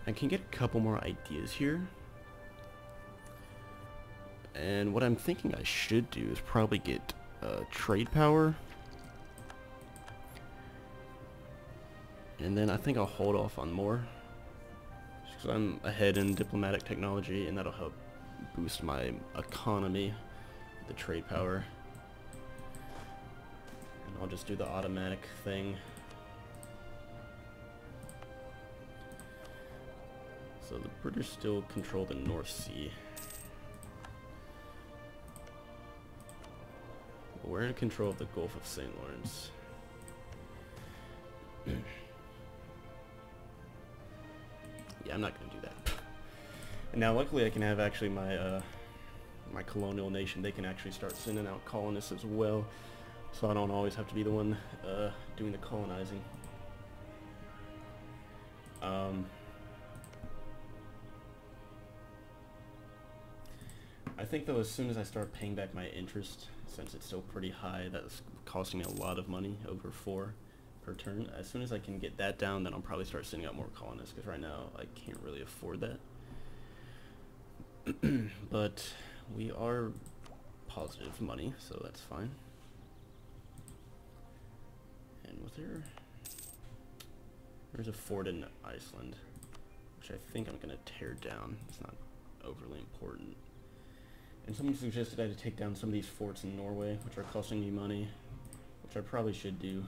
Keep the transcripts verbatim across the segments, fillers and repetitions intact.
I can get a couple more ideas here. And what I'm thinking I should do is probably get uh, trade power. And then I think I'll hold off on more. Just because I'm ahead in diplomatic technology, and that'll help boost my economy, the trade power. And I'll just do the automatic thing. So the British still control the North Sea. We're in control of the Gulf of Saint Lawrence. Yeah, I'm not gonna do that. And now luckily I can have actually my uh, my colonial nation, they can actually start sending out colonists as well. So I don't always have to be the one uh, doing the colonizing. Um, I think though as soon as I start paying back my interest, since it's still pretty high, that's costing me a lot of money, over four per turn. As soon as I can get that down, then I'll probably start sending out more colonists, because right now I can't really afford that. But we are positive money, so that's fine. And was there... There's a fort in Iceland, which I think I'm going to tear down. It's not overly important. And someone suggested I had to take down some of these forts in Norway, which are costing me money, which I probably should do.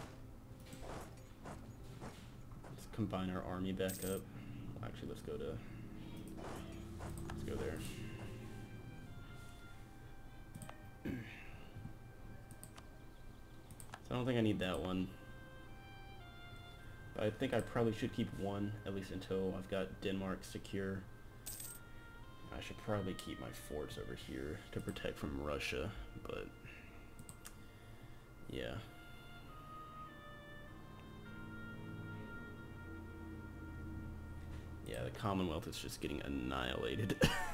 Let's combine our army back up. Actually, let's go to... Let's go there. So I don't think I need that one. But I think I probably should keep one, at least until I've got Denmark secure. I should probably keep my forts over here to protect from Russia, but yeah. Yeah, the Commonwealth is just getting annihilated.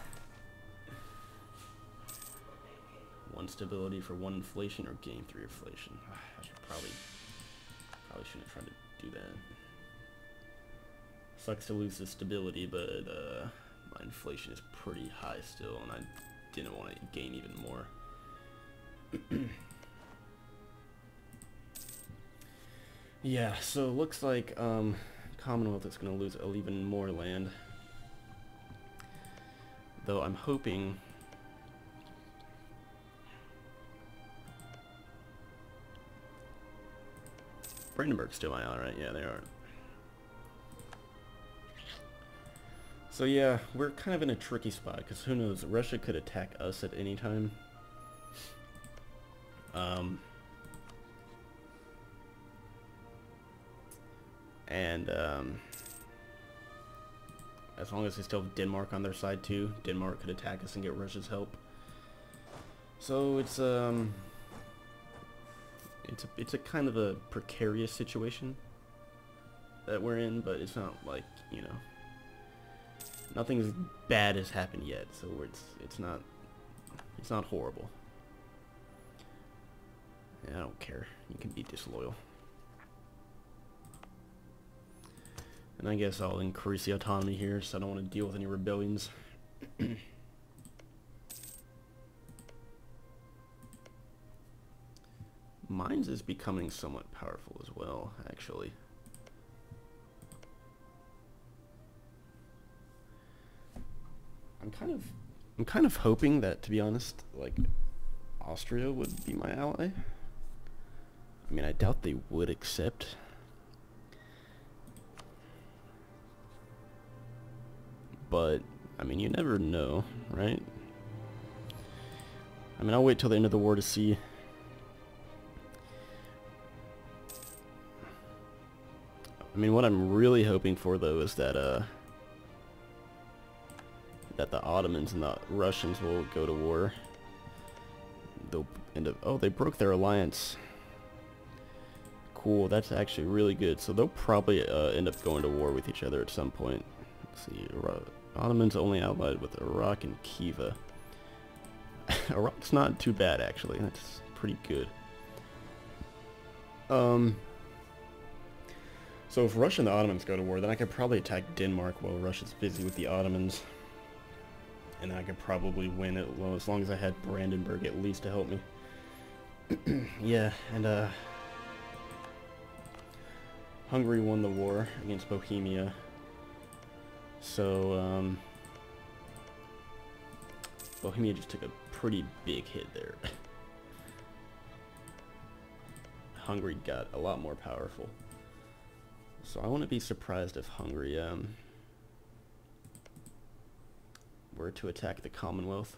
One stability for one inflation, or gain three inflation. I should probably, probably shouldn't have tried to do that. Sucks to lose the stability, but uh, my inflation is pretty high still, and I didn't want to gain even more. Yeah, so it looks like um, Commonwealth is going to lose even more land. Though I'm hoping... Brandenburg's still my ally, right? Yeah, they are. So yeah, we're kind of in a tricky spot, because who knows, Russia could attack us at any time. Um, and um, as long as they still have Denmark on their side too, Denmark could attack us and get Russia's help. So it's um, it's a, it's a kind of a precarious situation that we're in, but it's not like, you know, nothing bad has happened yet, so it's it's not it's not horrible. Yeah, I don't care. You can be disloyal. And I guess I'll increase the autonomy here, so I don't want to deal with any rebellions. Mines is becoming somewhat powerful as well, actually. I'm kind of, I'm kind of hoping that, to be honest, like, Austria would be my ally. I mean, I doubt they would accept. But, I mean, you never know, right? I mean, I'll wait till the end of the war to see. I mean, what I'm really hoping for, though, is that, uh... that the Ottomans and the Russians will go to war. They'll end up... Oh, they broke their alliance. Cool, that's actually really good. So they'll probably uh, end up going to war with each other at some point. Let's see, Ottomans only allied with Iraq and Khiva. Iraq's not too bad, actually. That's pretty good. Um... So if Russia and the Ottomans go to war, then I could probably attack Denmark while Russia's busy with the Ottomans. And then I could probably win it, well, as long as I had Brandenburg at least to help me. Yeah, and uh... Hungary won the war against Bohemia. So, um... Bohemia just took a pretty big hit there. Hungary got a lot more powerful. So I wouldn't be surprised if Hungary um, were to attack the Commonwealth.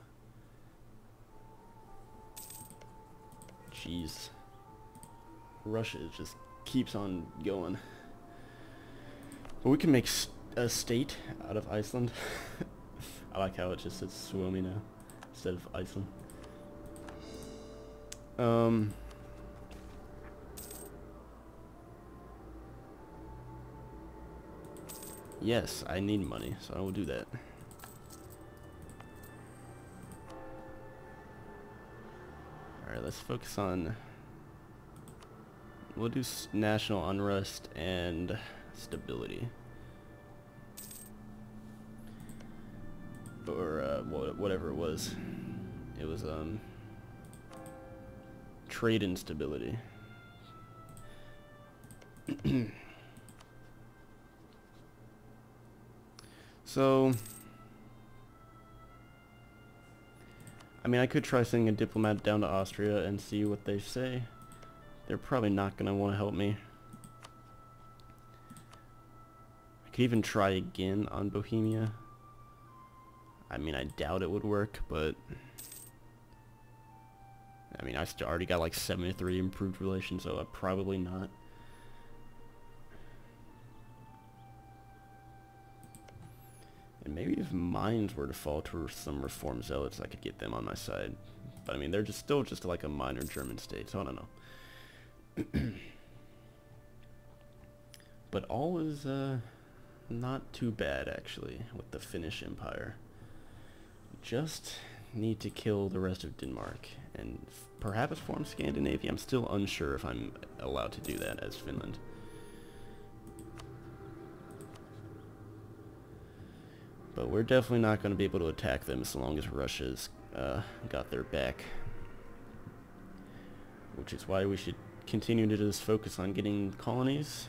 Jeez. Russia just keeps on going. But we can make st a state out of Iceland. I like how it just says Suomi now instead of Iceland. Um... Yes, I need money, so I will do that. Alright, let's focus on... We'll do s national unrest and stability. Or, uh, wh whatever it was. It was, um... trade instability. So, I mean, I could try sending a diplomat down to Austria and see what they say. They're probably not going to want to help me. I could even try again on Bohemia. I mean, I doubt it would work, but... I mean, I st already got like seventy-three improved relations, so uh, probably not. And maybe if mines were to fall to some reform zealots, I could get them on my side. But I mean, they're just still just like a minor German state, so I don't know. But all is uh, not too bad, actually, with the Finnish Empire. Just need to kill the rest of Denmark, and perhaps form Scandinavia. I'm still unsure if I'm allowed to do that as Finland. But we're definitely not going to be able to attack them as long as Russia's uh, got their back. Which is why we should continue to just focus on getting colonies.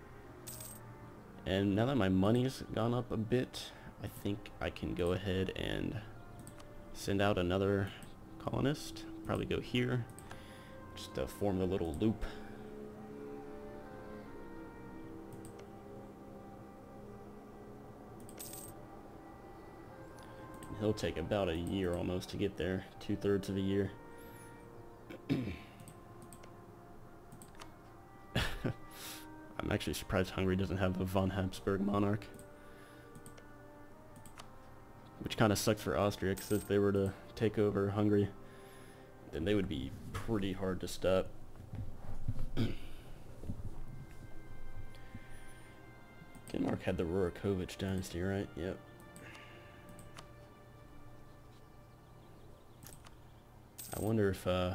And now that my money's gone up a bit, I think I can go ahead and send out another colonist. Probably go here, just to form the little loop. He'll take about a year almost to get there, two-thirds of a year. I'm actually surprised Hungary doesn't have a von Habsburg monarch. Which kind of sucks for Austria, because if they were to take over Hungary, then they would be pretty hard to stop. Denmark had the Rurikovich dynasty, right? Yep. I wonder if, uh...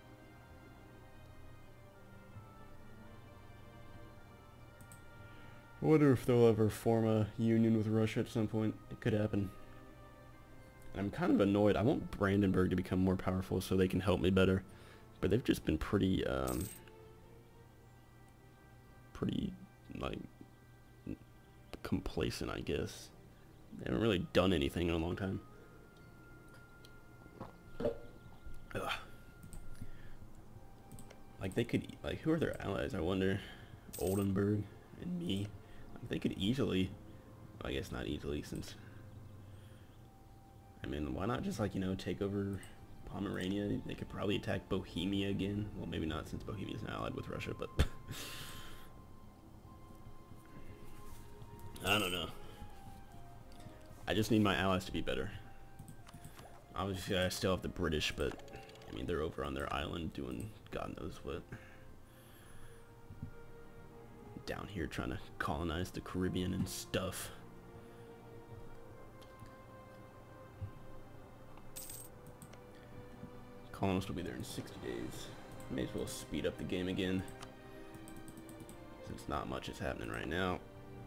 I wonder if they'll ever form a union with Russia at some point. It could happen. And I'm kind of annoyed. I want Brandenburg to become more powerful so they can help me better. But they've just been pretty, um... pretty, like... complacent, I guess. They haven't really done anything in a long time. Ugh. Like they could, like who are their allies? I wonder. Oldenburg and me. Like they could easily, well, I guess not easily, since. I mean, why not just like you know take over Pomerania? They could probably attack Bohemia again. Well, maybe not since Bohemia is now allied with Russia, but I don't know. I just need my allies to be better. Obviously, I still have the British, but I mean, they're over on their island doing God knows what. Down here trying to colonize the Caribbean and stuff. Colonists will be there in sixty days. May as well speed up the game again. since not much is happening right now.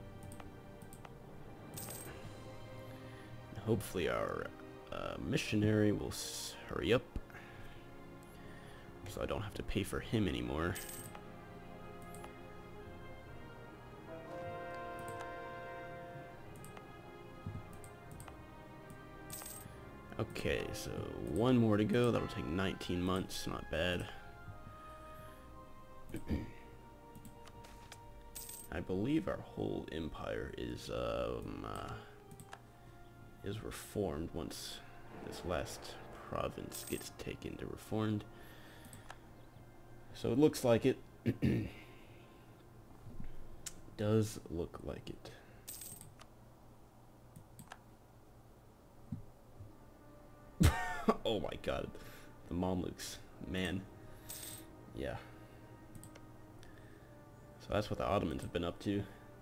Hopefully our uh, missionary will s hurry up, so I don't have to pay for him anymore. Okay, so one more to go. That'll take nineteen months. Not bad. I believe our whole empire is um, uh, is reformed once this last province gets taken to reformed. So it looks like it. Does look like it. Oh my god. The Mamluks. Man. Yeah. So that's what the Ottomans have been up to.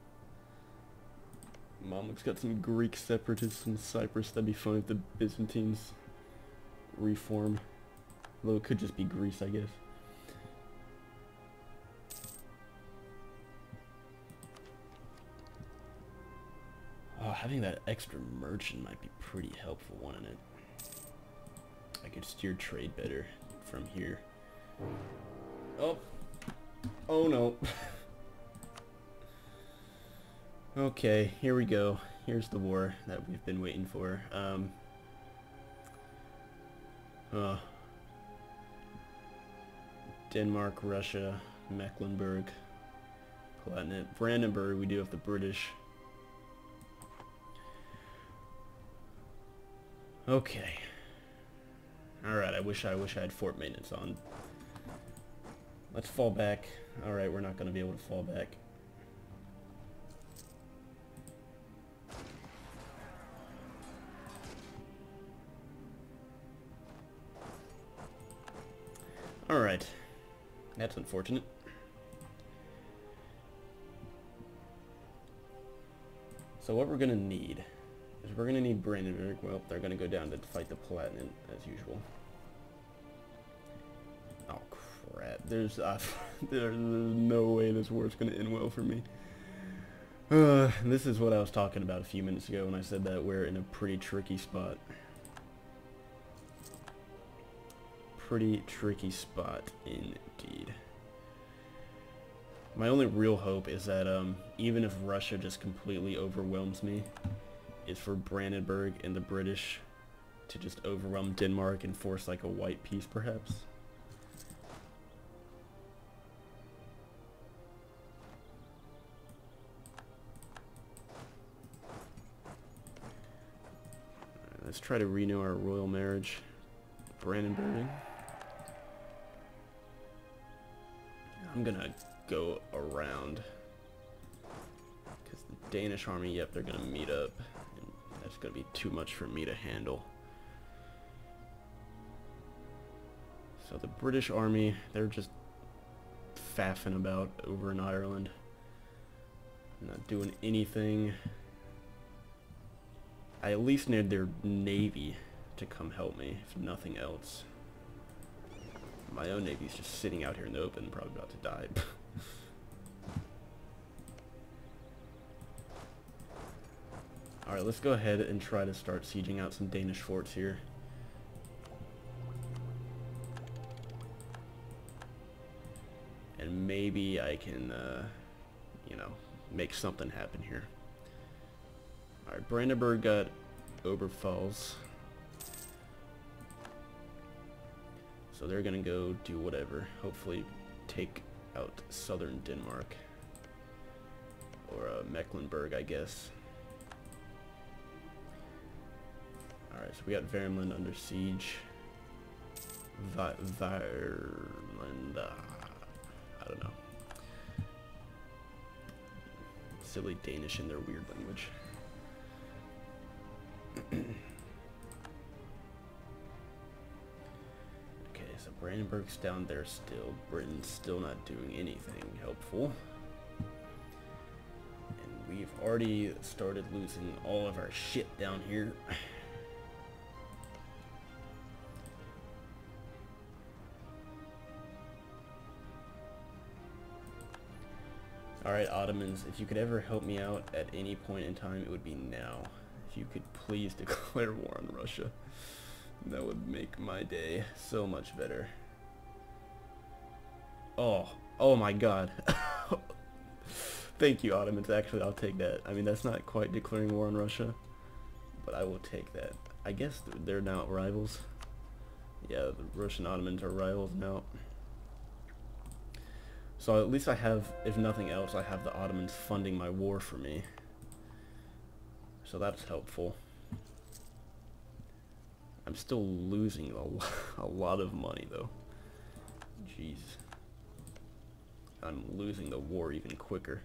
Mamluks got some Greek separatists in Cyprus. That'd be fun if the Byzantines reform. Although it could just be Greece, I guess. Oh, having that extra merchant might be pretty helpful, wouldn't it? I could steer trade better from here. Oh. Oh no. Okay, here we go. Here's the war that we've been waiting for. Um. Uh. Denmark, Russia, Mecklenburg, Palatinate, Brandenburg. We do have the British. Okay. Alright, I wish I wish I had fort maintenance on. Let's fall back. Alright, we're not going to be able to fall back. Alright. That's unfortunate. So what we're going to need is we're going to need Brandenburg. Well, they're going to go down to fight the Palatinate as usual. Oh crap! There's uh, there's no way this war's gonna end well for me. Uh, this is what I was talking about a few minutes ago when I said that we're in a pretty tricky spot. Pretty tricky spot indeed. My only real hope is that um, even if Russia just completely overwhelms me, is for Brandenburg and the British to just overwhelm Denmark and force like a white peace, perhaps. Let's try to renew our royal marriage. Brandenburg. I'm gonna go around. Because the Danish army, yep, they're gonna meet up. And that's gonna be too much for me to handle. So the British army, they're just faffing about over in Ireland. Not doing anything. I at least need their navy to come help me, if nothing else. My own navy's just sitting out here in the open, probably about to die. Alright, let's go ahead and try to start sieging out some Danish forts here. And maybe I can, uh, you know, make something happen here. Alright, Brandenburg got Oberpfalz. So they're gonna go do whatever. Hopefully take out southern Denmark. Or uh, Mecklenburg, I guess. Alright, so we got Värmland under siege. Vi Värmland, uh, I don't know. Silly Danish in their weird language. Okay, so Brandenburg's down there still. Britain's still not doing anything helpful. And we've already started losing all of our shit down here. Alright, Alright, Ottomans, if you could ever help me out at any point in time, it would be now. If you could please declare war on Russia. That would make my day so much better. Oh, oh my god. Thank you, Ottomans. Actually, I'll take that. I mean, that's not quite declaring war on Russia, but I will take that. I guess they're now rivals. Yeah, the Russian Ottomans are rivals now. So at least I have, if nothing else, I have the Ottomans funding my war for me. So that's helpful. I'm still losing a, lo a lot of money though. Jeez. I'm losing the war even quicker.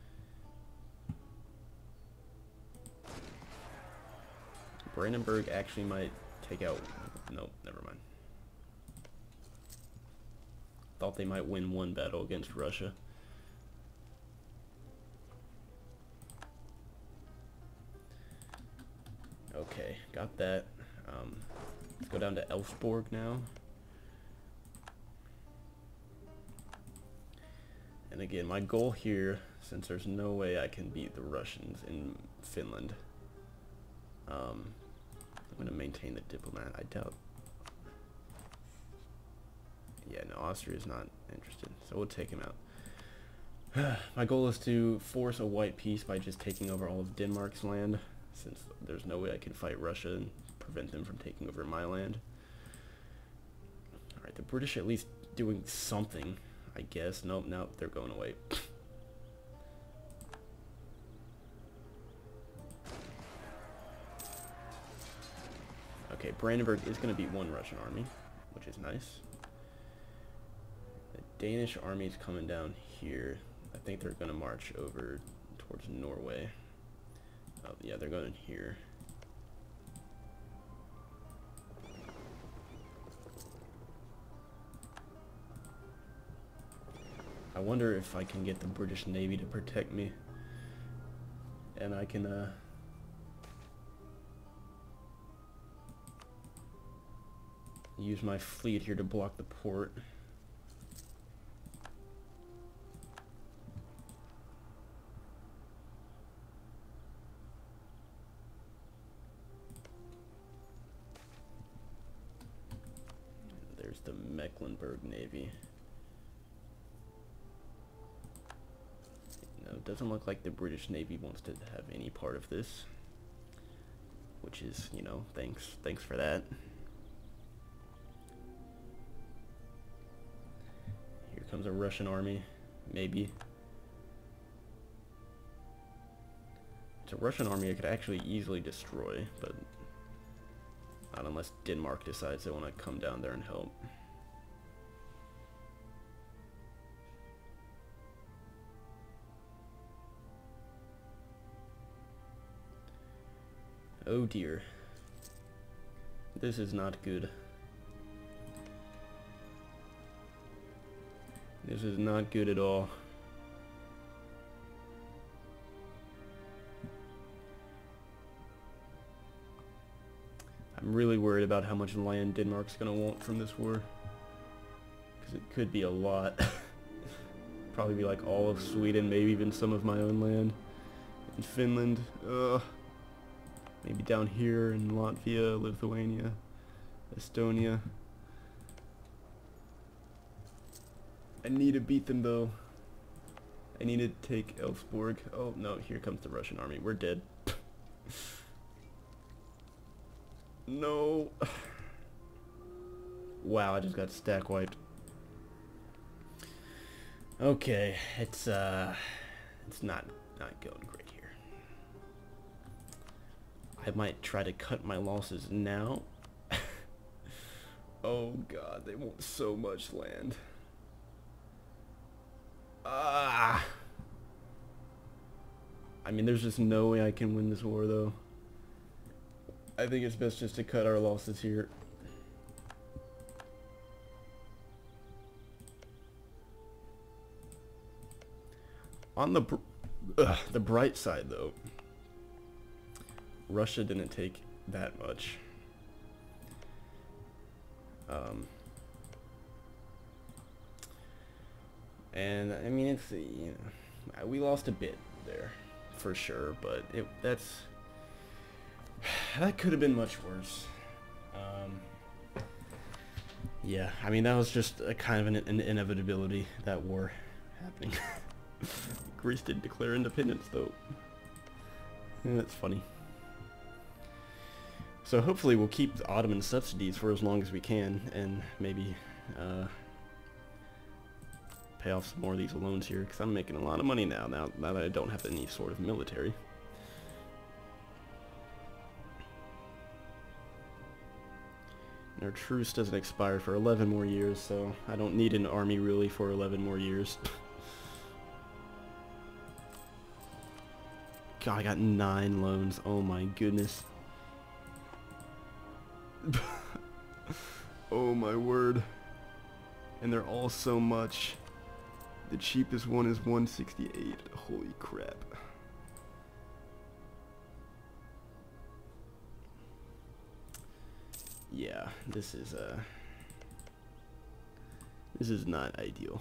Brandenburg actually might take out... Nope, never mind. Thought they might win one battle against Russia. Okay, got that. Um, let's go down to Elfsborg now. And again, my goal here, since there's no way I can beat the Russians in Finland, um, I'm going to maintain the diplomat. I doubt... Yeah, no, Austria is not interested, so we'll take him out. My goal is to force a white peace by just taking over all of Denmark's land, since there's no way I can fight Russia and prevent them from taking over my land. Alright, the British at least doing something, I guess. Nope, nope, they're going away. Okay, Brandenburg is going to be one Russian army, which is nice. The Danish army is coming down here. I think they're going to march over towards Norway. Oh, yeah, they're going here. I wonder if I can get the British Navy to protect me. And I can, uh... use my fleet here to block the port. There's the Mecklenburg Navy. No, it doesn't look like the British Navy wants to have any part of this. Which is, you know, thanks. Thanks for that. Here comes a Russian army, maybe. It's a Russian army I could actually easily destroy, but not unless Denmark decides they want to come down there and help. Oh dear. This is not good. This is not good at all. I'm really worried about how much land Denmark's gonna want from this war. Because it could be a lot. Probably be like all of Sweden, maybe even some of my own land. In Finland. Ugh. Maybe down here in Latvia, Lithuania, Estonia. I need to beat them though. I need to take Elfsborg. Oh no, here comes the Russian army. We're dead. No. Wow, I just got stack wiped. Okay, it's uh it's not not going great here. I might try to cut my losses now. Oh god, they want so much land. Ah. I mean, there's just no way I can win this war though. I think it's best just to cut our losses here. On the br ugh, the bright side though, Russia didn't take that much. Um, and I mean, it's, you know, Uh, We lost a bit there, for sure, but it that's that could have been much worse. Um, yeah, I mean that was just a kind of an, an inevitability, that war happening. Greece did declare independence though. Yeah, that's funny. So hopefully we'll keep the Ottoman subsidies for as long as we can, and maybe uh, pay off some more of these loans here, because I'm making a lot of money now, now, now that I don't have any sort of military. And our truce doesn't expire for eleven more years, so I don't need an army really for eleven more years. God, I got nine loans. Oh my goodness. Oh my word. And they're all so much. The cheapest one is one sixty-eight. Holy crap. Yeah, this is uh this is not ideal.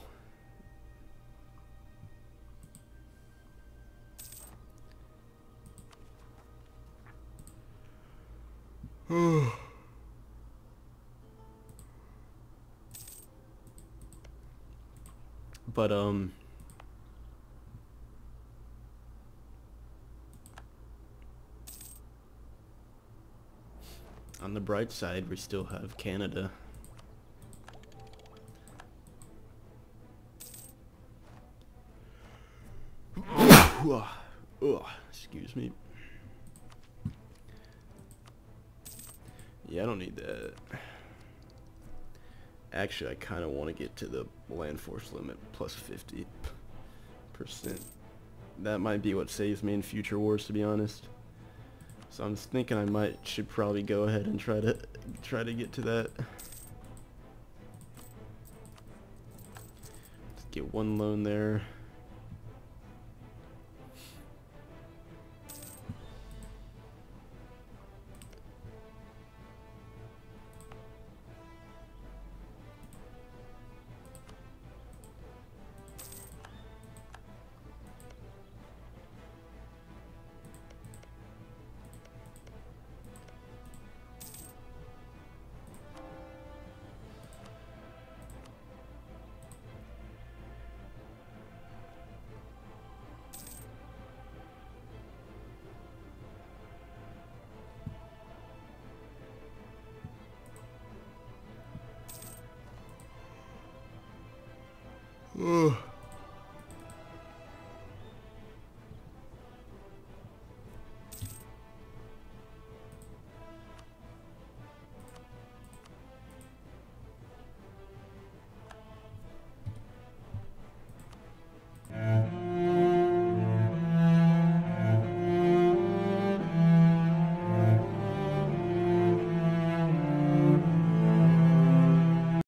But um on the bright side, we still have Canada. Ugh, excuse me. Yeah, I don't need that. Actually, I kind of want to get to the land force limit plus fifty percent. That might be what saves me in future wars, to be honest. So I'm just thinking I might should probably go ahead and try to try to get to that. Let's get one loan there. Ugh.